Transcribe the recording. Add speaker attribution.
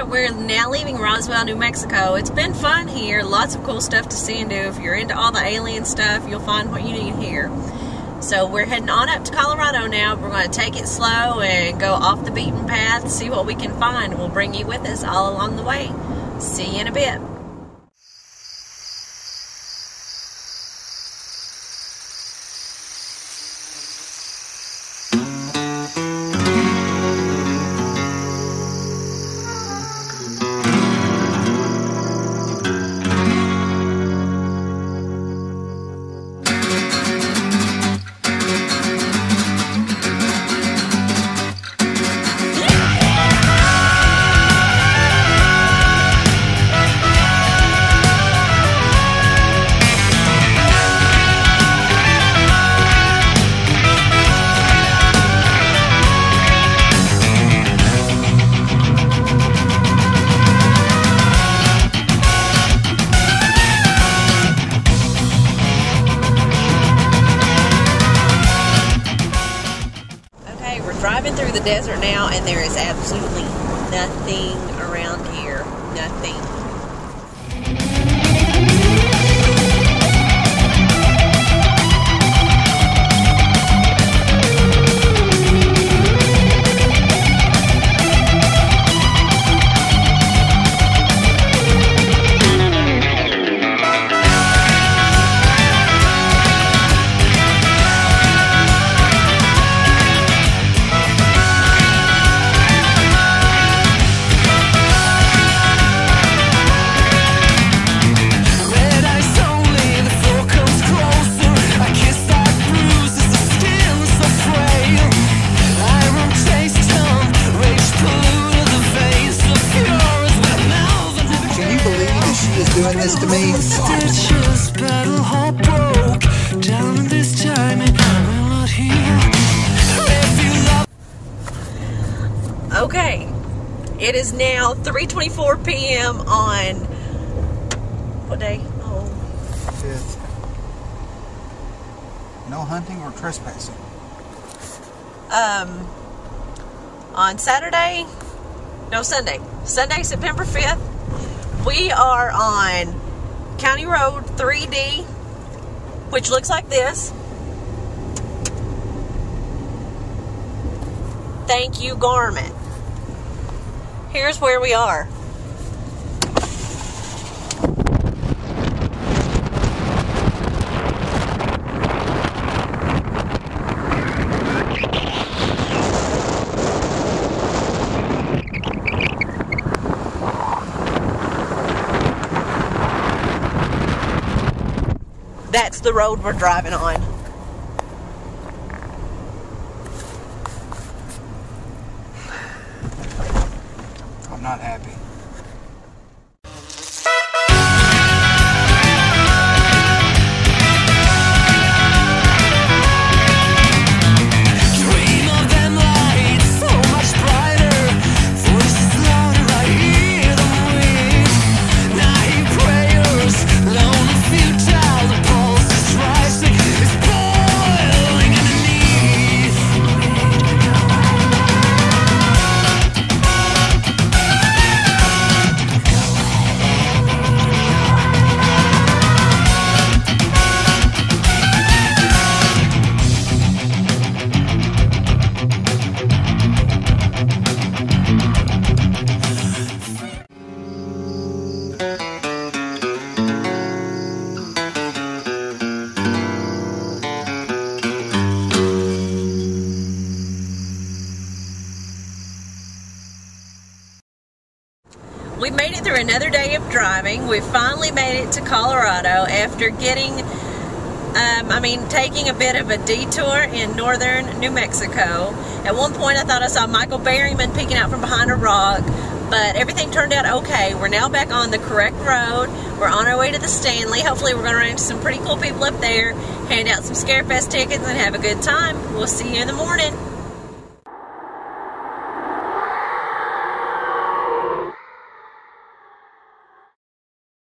Speaker 1: we're now leaving Roswell, New Mexico. It's been fun here. Lots of cool stuff to see and do. If you're into all the alien stuff, you'll find what you need here. So we're heading on up to Colorado now. We're going to take it slow and go off the beaten path, see what we can find. We'll bring you with us all along the way. See you in a bit. Driving through the desert now, and there is absolutely nothing around here. Nothing.
Speaker 2: Doing this to me.
Speaker 1: Okay, it is now 3:24 p.m. on what day? Oh,
Speaker 2: 5th. No hunting or trespassing.
Speaker 1: On Saturday, no, Sunday, September 5th. We are on County Road 3D, which looks like this. Thank you, Garmin. Here's where we are. That's the road we're driving on.
Speaker 2: I'm not happy.
Speaker 1: We made it through another day of driving. We finally made it to Colorado after getting, taking a bit of a detour in northern New Mexico. At one point I thought I saw Michael Berryman peeking out from behind a rock, but everything turned out okay. We're now back on the correct road. We're on our way to the Stanley. Hopefully we're going to run into some pretty cool people up there, hand out some ScareFest tickets, and have a good time. We'll see you in the morning.